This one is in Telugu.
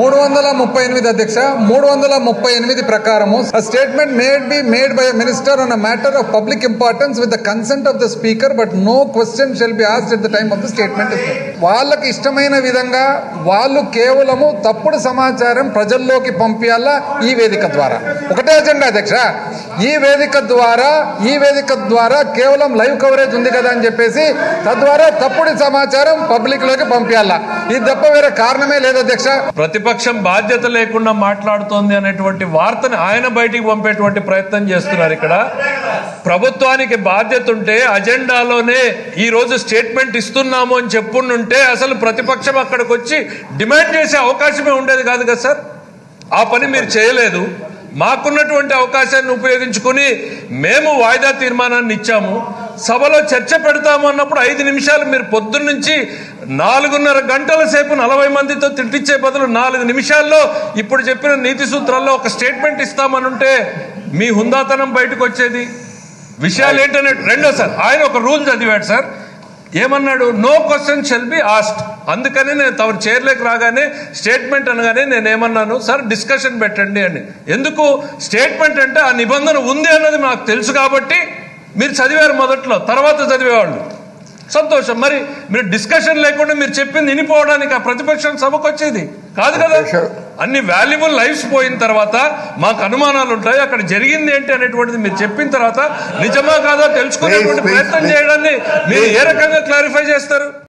338 అధ్యక్ష 338 ప్రకారము statement made by minister on a matter of public importance with the consent of the speaker but no question shall be asked at the time of the statement. వాళ్ళకి ఇష్టమైన విధంగా వాళ్ళు కేవలము తప్పుడు సమాచారం ప్రజల్లోకి పంపించాలా ఈ వేదిక ద్వారా. ఒకటే అజెండా అధ్యక్ష, ఈ వేదిక ద్వారా కేవలం లైవ్ కవరేజ్ ఉంది కదా అని చెప్పేసి తద్వారా తప్పుడు సమాచారం పబ్లిక్ లోకి పంపించాలా. ఇది తప్ప వేరే కారణమే లేదు అధ్యక్ష. ప్రతిపక్షం బాధ్యత లేకుండా మాట్లాడుతోంది అనేటువంటి వార్తని ఆయన బయటికి పంపేటువంటి ప్రయత్నం చేస్తున్నారు. ఇక్కడ ప్రభుత్వానికి బాధ్యత ఉంటే అజెండాలోనే ఈ రోజు స్టేట్మెంట్ ఇస్తున్నాము అని చెప్పుంటే అసలు ప్రతిపక్షం అక్కడికి వచ్చి డిమాండ్ చేసే అవకాశమే ఉండేది కాదు కదా సార్. ఆ పని మీరు చేయలేదు. మాకున్నటువంటి అవకాశాన్ని ఉపయోగించుకుని మేము వాయిదా తీర్మానాన్ని ఇచ్చాము. సభలో చర్చ పెడతాము అన్నప్పుడు 5 నిమిషాలు మీరు పొద్దున్న నుంచి 4.5 గంటల సేపు 40 మందితో తిట్టించే బదులు 4 నిమిషాల్లో ఇప్పుడు చెప్పిన నీతి సూత్రాల్లో ఒక స్టేట్మెంట్ ఇస్తామనుంటే మీ హుందాతనం బయటకు వచ్చేది. విషయాలు ఏంటనే రెండోసారి ఆయన ఒక రూల్ చదివాడు సార్. ఏమన్నాడు? No question shall be asked. అందుకని నేను తమ చైర్లోకి రాగానే స్టేట్మెంట్ అనగానే నేను ఏమన్నాను, సార్ డిస్కషన్ పెట్టండి అని. ఎందుకు స్టేట్మెంట్ అంటే ఆ నిబంధన ఉంది అన్నది నాకు తెలుసు కాబట్టి మీరు చదివారు మొదట్లో, తర్వాత చదివేవాళ్ళు సంతోషం. మరి మీరు డిస్కషన్ లేకుండా మీరు చెప్పింది వినిపోవడానికి ఆ ప్రతిపక్షం సభకు వచ్చేది కాదు కదా. అన్ని వాల్యుబుల్ లైఫ్స్ పోయిన తర్వాత మాకు అనుమానాలు ఉంటాయి, అక్కడ జరిగింది ఏంటి అనేటువంటిది మీరు చెప్పిన తర్వాత నిజమా కాదో తెలుసుకునేటువంటి ప్రయత్నం చేయడాన్ని మీరు ఏ రకంగా క్లారిఫై చేస్తారు?